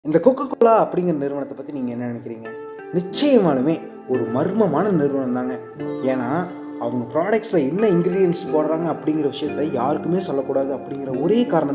இந்த Coca Cola அப்படிங்கிற நிறுவனத்தை பற்றி நீங்கள் என்ன நினைக்கிறீங்க? நிச்சயமாலுமே ஒரு மர்மமான நிறுவனம் தாங்க. ஏன்னா அவங்க ப்ராடக்ட்ஸில் என்ன இன்க்ரீடியன்ட்ஸ் போடுறாங்க அப்படிங்கிற விஷயத்த யாருக்குமே சொல்லக்கூடாது அப்படிங்கிற ஒரே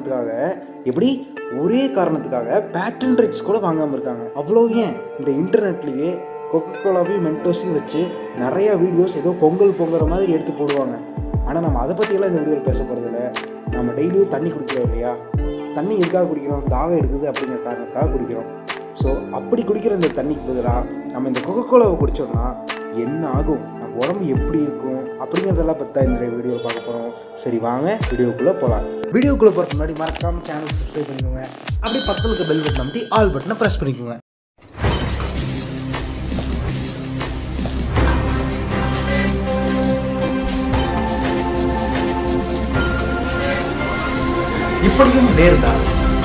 காரணத்துக்காக பேட்டன் ரைட்ஸ் கூட வாங்காமல் இருக்காங்க. அவ்வளோ ஏன் இந்த இன்டர்நெட்லேயே கொக்கோ கோலாவையும் மென்டோஸையும் வச்சு நிறையா வீடியோஸ் ஏதோ பொங்குற மாதிரி எடுத்து போடுவாங்க. ஆனால் நம்ம அதை பற்றியெல்லாம் இந்த வீடியோவில் பேச போகிறதில்ல. நம்ம டெய்லியும் தண்ணி குடிக்கிறோம் இல்லையா? தண்ணி எதுக்காக குடிக்கிறோம்? தாகம் எடுக்குது அப்படிங்கிற காரணத்துக்காக குடிக்கிறோம். ஸோ அப்படி குடிக்கிற இந்த தண்ணிக்கு பதிலாக நம்ம இந்த கொக்கோ கோலாவை குடித்தோம்னா என்ன ஆகும், நம்ம உடம்பு எப்படி இருக்கும் அப்படிங்கிறதெல்லாம் பற்றி தான் இந்த வீடியோவில் பார்க்க போகிறோம். சரி வாங்க வீடியோக்குள்ளே போகலாம். வீடியோக்குள்ளே போகிறதுக்கு முன்னாடி மறக்காமல் சேனல் சப்ஸ்கிரைப் பண்ணிக்கோங்க. அப்படி பக்கத்தில் இருக்க பெல் பட்டன் அமைத்தி ஆல் பட்டனை ப்ரெஸ் பண்ணிக்கோங்க. இப்படியும் நேர்ந்தால்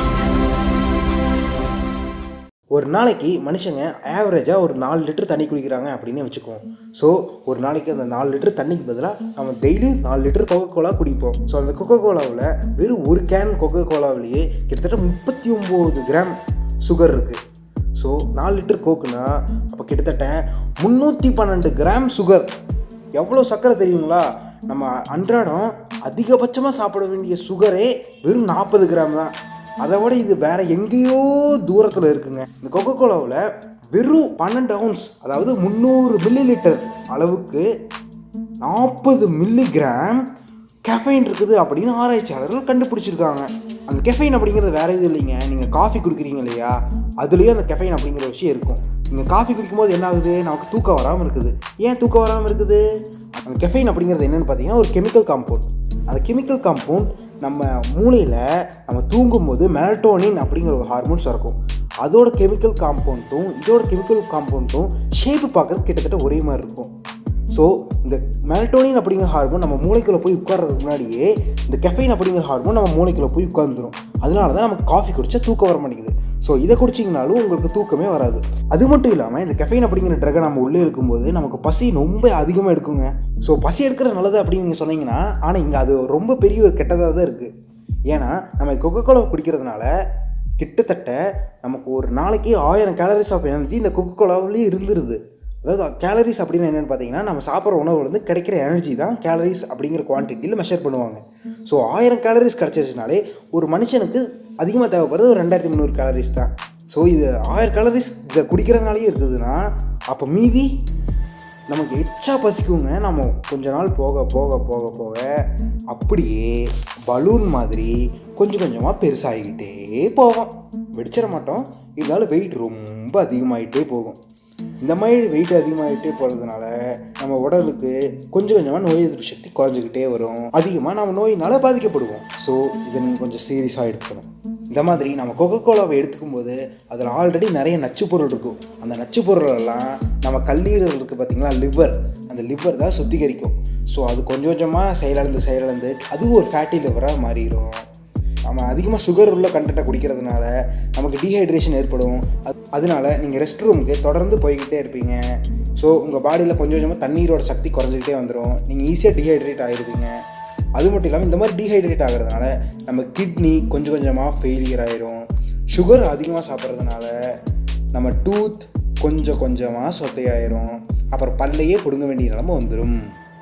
ஒரு நாளைக்கு மனுஷங்க ஆவரேஜாக ஒரு 4 லிட்டர் தண்ணி குடிக்கிறாங்க அப்படின்னு வச்சுக்குவோம். ஸோ ஒரு நாளைக்கு அந்த 4 லிட்டர் தண்ணிக்கு பதிலாக நம்ம டெய்லியும் 4 லிட்டர் கொக்கோ கோலா குடிப்போம். ஸோ அந்த கொக்கோ கோலாவில் வெறும் ஒரு கேன் கொக்கோ கோலாவிலேயே கிட்டத்தட்ட 39 கிராம் சுகர் இருக்குது. ஸோ 4 லிட்டர் கோக்குன்னா அப்போ கிட்டத்தட்ட 312 கிராம் சுகர். எவ்வளோ சர்க்கரை தெரியுங்களா? நம்ம அன்றாடம் அதிகபட்சமாக சாப்பிட வேண்டிய சுகரே வெறும் 40 கிராம் தான். அதை விட இது வேறு எங்கேயோ தூரத்தில் இருக்குங்க. இந்த கொக்கோ கோலாவில் வெறும் 12 ounce, அதாவது 300 மில்லி லிட்டர் அளவுக்கு 40 மில்லிகிராம் கெஃபைன் இருக்குது அப்படின்னு ஆராய்ச்சியாளர்கள் கண்டுபிடிச்சிருக்காங்க. அந்த கெஃபைன் அப்படிங்கிறது வேறு எதுவும் இல்லைங்க. நீங்கள் காஃபி குடிக்கிறீங்க இல்லையா, அதுலேயும் அந்த கெஃபைன் அப்படிங்கிற விஷயம் இருக்கும். நீங்கள் காஃபி குடிக்கும்போது என்ன ஆகுது, நமக்கு தூக்கம் வராமல் இருக்குது. ஏன் தூக்கம் வராமல் இருக்குது? அந்த கெஃபைன் அப்படிங்கிறது என்னென்னு பார்த்தீங்கன்னா ஒரு கெமிக்கல் காம்பவுண்ட். அந்த கெமிக்கல் காம்பவுண்ட் நம்ம மூளையில் நம்ம தூங்கும்போது மெலட்டோனின் அப்படிங்கிற ஒரு ஹார்மோன் சுரக்கும். அதோட கெமிக்கல் காம்பவுண்டும் இதோட கெமிக்கல் காம்பவுண்டும் ஷேப்பு பார்க்குறது கிட்டத்தட்ட ஒரே மாதிரி இருக்கும். ஸோ இந்த மெலட்டோனின் அப்படிங்கிற ஹார்மோன் நம்ம மூளைக்குள்ளே போய் உட்கார்றதுக்கு முன்னாடியே இந்த கெஃபைன் அப்படிங்கிற ஹார்மோன் நம்ம மூளைக்குள்ளே போய் உட்காந்துரும். அதனால தான் நமக்கு காஃபி குடித்தா தூக்கம் வர மாட்டேங்குது. ஸோ இதை குடிச்சிங்கனாலும் உங்களுக்கு தூக்கமே வராது. அது மட்டும் இல்லாமல் இந்த கெஃபைன் அப்படிங்கிற ட்ரகை நம்ம உள்ளே இருக்கும்போது நமக்கு பசி ரொம்ப அதிகமாக எடுக்குங்க. ஸோ பசி எடுக்கிற நல்லது அப்படின்னு நீங்கள் சொன்னீங்கன்னா, ஆனால் இங்கே அது ரொம்ப பெரிய ஒரு கெட்டதாக தான் இருக்குது. ஏன்னா நம்ம கொக்கோ கோலா குடிக்கிறதுனால கிட்டத்தட்ட நமக்கு ஒரு நாளைக்கு 1000 கேலரிஸ் ஆஃப் எனர்ஜி இந்த கொக்கோ கோலாவிலேயே இருந்துருது. அதாவது கேலரிஸ் அப்படின்னு என்னென்னு பார்த்தீங்கன்னா, நம்ம சாப்பிட்ற உணவுலேருந்து கிடைக்கிற எனர்ஜி தான் கேலரிஸ் அப்படிங்கிற குவான்டிட்டியில் மெஷர் பண்ணுவாங்க. ஸோ 1000 கேலரிஸ் கிடச்சிருச்சுனாலே ஒரு மனுஷனுக்கு அதிகமாக தேவைப்படுறது ஒரு 2300 கேலரிஸ் தான். ஸோ இது 1000 கேலரிஸ் இதை குடிக்கிறதுனாலேயே இருக்குதுன்னா அப்போ மீதி நமக்கு எச்சா பசிக்குங்க. நம்ம கொஞ்ச நாள் போக போக போக போக அப்படியே பலூன் மாதிரி கொஞ்சம் கொஞ்சமாக பெருசாகிக்கிட்டே போவோம். வெடிச்சிட மாட்டோம், இருந்தாலும் வெயிட் ரொம்ப அதிகமாகிட்டே போகும். இந்த மாதிரி வெயிட் அதிகமாகிட்டே போகிறதுனால நம்ம உடலுக்கு கொஞ்சம் கொஞ்சமாக நோய் எதிர்ப்பு சக்தி குறைஞ்சிக்கிட்டே வரும். அதிகமாக நம்ம நோயினால் பாதிக்கப்படுவோம். ஸோ இதை நீங்கள் கொஞ்சம் சீரியஸாக எடுத்துக்கணும். இந்த மாதிரி நம்ம கொக்கோ கோலாவை எடுத்துக்கும் போது அதில் ஆல்ரெடி நிறைய நச்சு பொருள் இருக்கும். அந்த நச்சு பொருளெல்லாம் நம்ம கல்லீரல் இருக்குது பார்த்திங்களா, லிவர், அந்த லிவர் தான் சுத்திகரிக்கும். ஸோ அது கொஞ்சம் கொஞ்சமாக செயலிழந்து அதுவும் ஒரு ஃபேட்டி லிவராக மாறிடும். நம்ம அதிகமாக சுகர் உள்ள கண்டென்ட்டை குடிக்கிறதுனால நமக்கு டீஹைட்ரேஷன் ஏற்படும். அதனால நீங்கள் ரெஸ்ட் ரூமுக்கு தொடர்ந்து போய்கிட்டே இருப்பீங்க. ஸோ உங்கள் பாடியில் கொஞ்சம் கொஞ்சமாக தண்ணீரோட சக்தி குறைஞ்சிக்கிட்டே வந்துடும். நீங்கள் ஈஸியாக டீஹைட்ரேட் ஆகிருப்பீங்க. அது மட்டும் இல்லாமல் இந்த மாதிரி டீஹைட்ரேட் ஆகிறதுனால நம்ம கிட்னி கொஞ்சம் கொஞ்சமாக ஃபெயிலியர் ஆகிரும். சுகர் அதிகமாக சாப்பிட்றதுனால நம்ம டூத் கொஞ்சம் கொஞ்சமாக சொத்தையாயிரும். அப்புறம் பல்லையே பிடுங்க வேண்டிய நிலைமை வந்துடும்.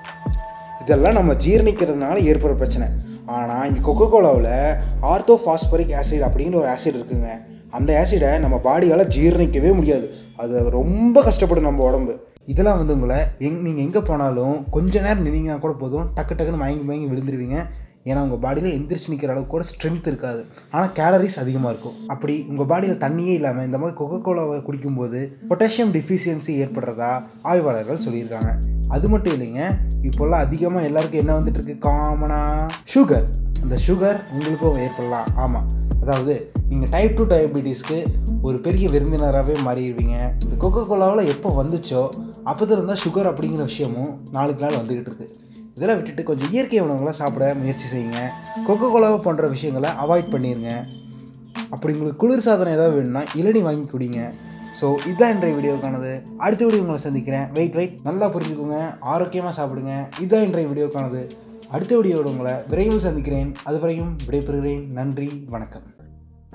இதெல்லாம் நம்ம ஜீரணிக்கிறதுனால ஏற்படுற பிரச்சனை. ஆனால் இந்த கொக்கோ கோலாவில் ஆர்த்தோஃபாஸ்பரிக் ஆசிட் அப்படிங்கிற ஒரு ஆசிட் இருக்குங்க. அந்த ஆசிடை நம்ம பாடியால் ஜீரணிக்கவே முடியாது. அது ரொம்ப கஷ்டப்படும் நம்ம உடம்பு. இதெல்லாம் உங்களை நீங்கள் எங்கே போனாலும் கொஞ்ச நேரம் நின்னீங்கன்னா கூட போதும், டக்குன்னு மயங்கி விழுந்துருவீங்க. ஏன்னா உங்கள் பாடியில் எந்திரிச்சு நிற்கிற அளவுக்கு கூட ஸ்ட்ரென்த் இருக்காது, ஆனால் கேலரிஸ் அதிகமாக இருக்கும். அப்படி உங்கள் பாடியில் தண்ணியே இல்லாமல் இந்த மாதிரி கொக்கோ கோலாவை குடிக்கும்போது பொட்டாசியம் டிஃபிஷியன்சி ஏற்படுறதா ஆய்வாளர்கள் சொல்லியிருக்காங்க. அது மட்டும் இல்லைங்க, இப்போல்லாம் அதிகமாக எல்லாருக்கும் என்ன வந்துட்டு இருக்கு, காமனாக சுகர். அந்த சுகர் உங்களுக்கும் ஏற்படலாம். ஆமாம், அதாவது நீங்கள் டைப் 2 டயபிட்டிஸ்க்கு ஒரு பெரிய விருந்தினராகவே மாறிடுவீங்க. இந்த கொக்கோ கோலாவில் எப்போ வந்துச்சோ அப்போது இருந்தால் சுகர் அப்படிங்கிற விஷயமும் நாளுக்கு நாள் வந்துக்கிட்டு இருக்குது. இதெல்லாம் விட்டுட்டு கொஞ்சம் இயற்கை உணவுகளை சாப்பிட முயற்சி செய்யுங்க. கொக்கோ கோலாவை போன்ற விஷயங்களை அவாய்ட் பண்ணிடுங்க. அப்படி உங்களுக்கு குளிர் சாதனம் ஏதாவது வேணும்னா இளநீ வாங்கி குடிங்க. ஸோ இதுதான் இன்றைய வீடியோக்கானது. அடுத்த வீடியோ உங்களை சந்திக்கிறேன். வெயிட் நல்லா புரிஞ்சுக்கோங்க, ஆரோக்கியமாக சாப்பிடுங்க. இதுதான் இன்றைய வீடியோக்கானது. அடுத்த வீடியோவோட உங்களை விரைவில் சந்திக்கிறேன். அதுவரையும் விடைபெறுகிறேன். நன்றி, வணக்கம்.